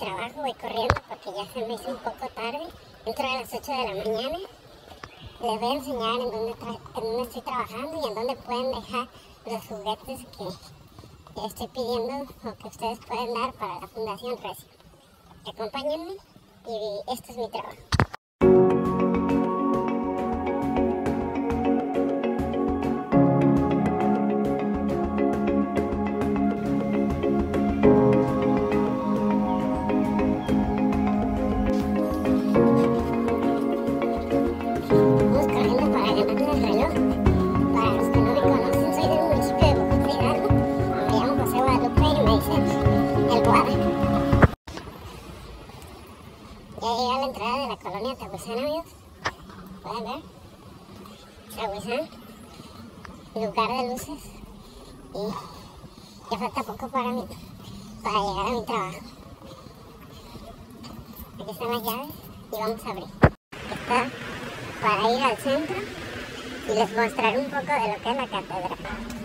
trabajo, voy corriendo porque ya se me hizo un poco tarde. Entro a las 8 de la mañana. Les voy a enseñar en dónde estoy trabajando y en dónde pueden dejar los juguetes que estoy pidiendo o que ustedes pueden dar para la Fundación Recio. Acompáñenme y este es mi trabajo. Ya llegué a la entrada de la colonia Tehuizán, amigos. Pueden ver. Tehuizán. Lugar de luces. Y ya falta poco para llegar a mi trabajo. Aquí están las llaves y vamos a abrir. Está para ir al centro y les mostraré un poco de lo que es la catedral.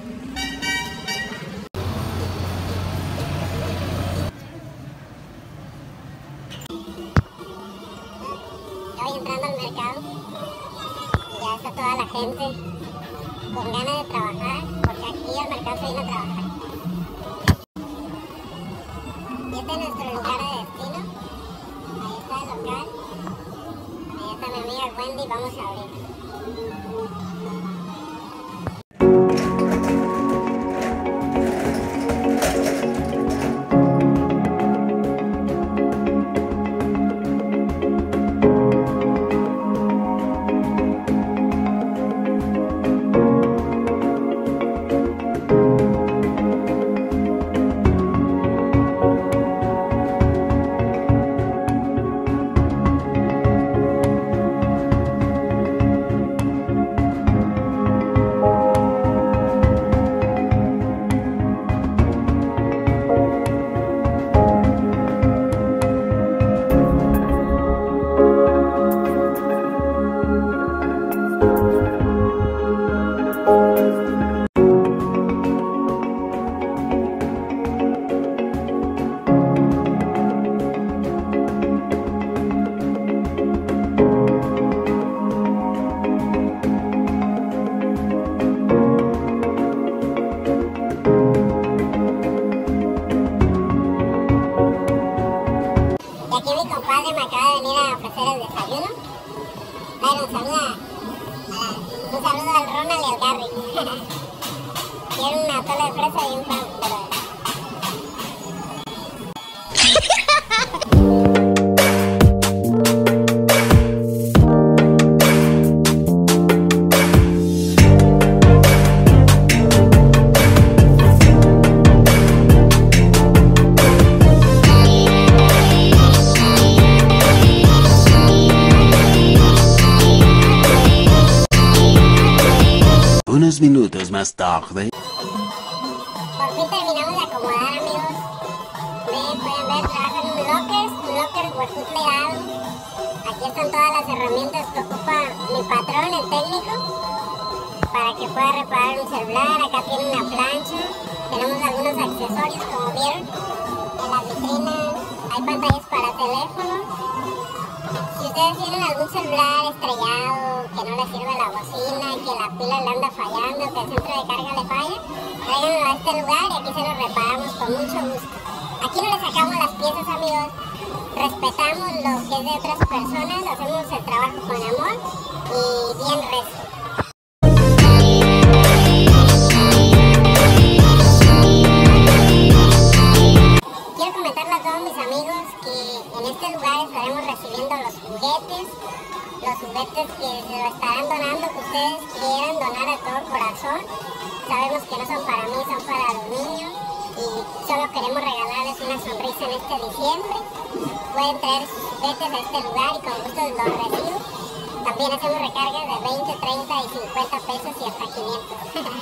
Voy entrando al mercado y ya está toda la gente con ganas de trabajar, porque aquí al mercado se viene a trabajar. Y este es nuestro lugar de destino. Ahí está el local. Ahí está mi amiga Wendy, vamos a abrir. Aquí mi compadre me acaba de venir a ofrecer el desayuno. Bueno, un saludo al Ronald y al Gary. Quiero una tola de fresa y un pan, pero... Unos minutos más tarde. Por fin terminamos de acomodar, amigos. Pueden ver, trabajo en un locker Huertut Leal. Aquí están todas las herramientas que ocupa mi patrón, el técnico, para que pueda reparar un celular. Acá tiene una plancha. Tenemos algunos accesorios, como vieron. En la vitrina hay pantallas para teléfonos. Si ustedes tienen algún celular estrellado, que no le sirve la bocina, que la pila le anda fallando, que el centro de carga le falla, tráiganlo a este lugar y aquí se lo reparamos con mucho gusto. Aquí no le sacamos las piezas, amigos, respetamos lo que es de otras personas, hacemos el trabajo con amor y bien recio. Quiero comentarles a todos mis amigos que en este lugar estaremos recibiendo los juguetes que se lo estarán donando, que ustedes quieran donar a todo corazón. Sabemos que no son para mí, son para los niños y solo queremos regalarles una sonrisa en este diciembre. Pueden traer sus juguetes a este lugar y con gusto los recibo. También hacemos recargas de 20, 30 y 50 pesos y hasta 500.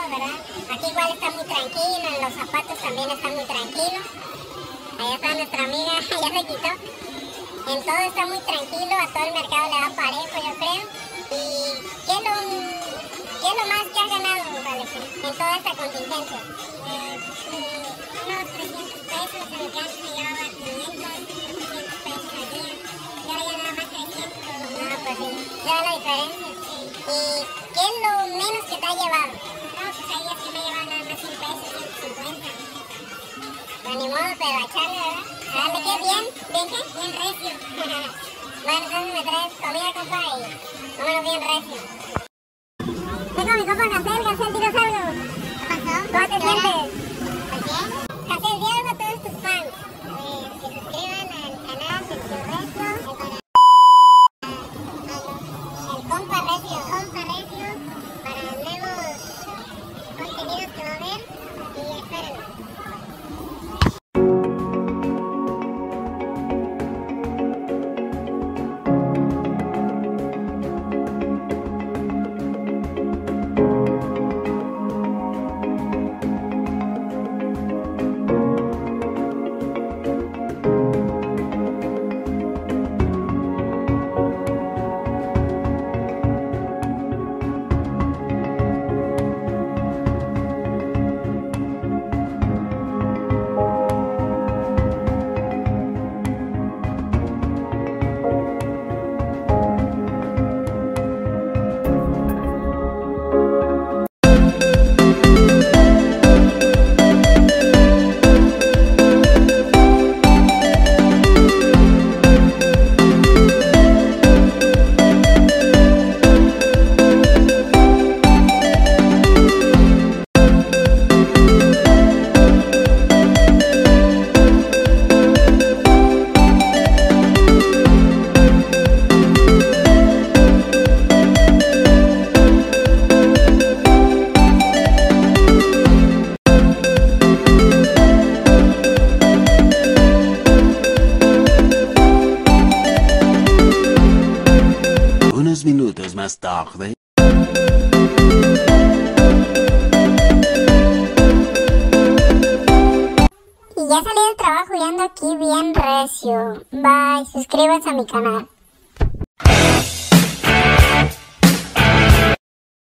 ¿verdad? Aquí igual está muy tranquilo, en los zapatos también está muy tranquilo. Allá está nuestra amiga, ya se quitó. En todo está muy tranquilo, a todo el mercado le da parejo, yo creo. ¿Y qué es lo más que has ganado, Alex, en toda esta contingencia? Unos 300 pesos, en el que antes me llevaba 500, 700 pesos al día. Y ahora ya nada más 300. No, pues sí, ya la diferencia. ¿Y qué es lo menos que te ha llevado? No, pues hay días que me llevan nada más 100 pesos, 150. Pues ni modo, pero a echarle, ¿verdad? ¿Me quedé bien? ¿Bien qué? Bien recio. Bueno, entonces me traes comida, compa, y vámonos bien recio. Tengo a mi compa Casel, ¿dinos algo? ¿Qué pasó? ¿Cómo te sientes? ¿Por qué? Casel, di algo a todos tus fans. Que se suscriban al canal del Tío Recio, el compa Recio, para nuevos contenidos que va a haber, y espérenlo. Unos minutos más tarde. Y ya salí del trabajo y ando aquí bien recio. Bye, suscríbanse a mi canal.